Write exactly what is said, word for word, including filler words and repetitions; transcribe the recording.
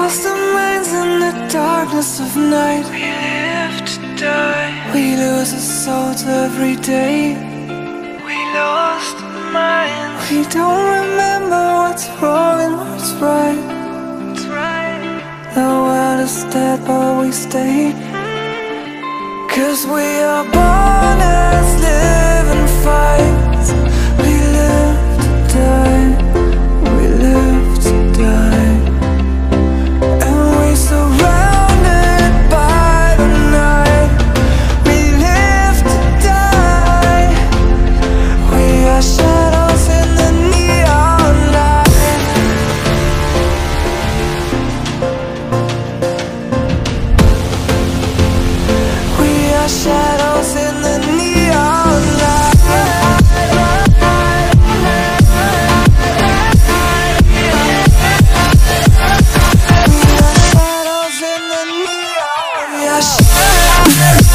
lost our minds in the darkness of night. We live to die. We lose our souls every day. We lost our minds. We don't remember what's wrong and what's right. What's right. The world is dead but we stay. Cause we are born as living fights. We live to die. We live to die. And we surrounded by the night. We live to die. We are shadows in the neon light. We are shadows in the neon light. We are shadows in the neon light. We are shadows.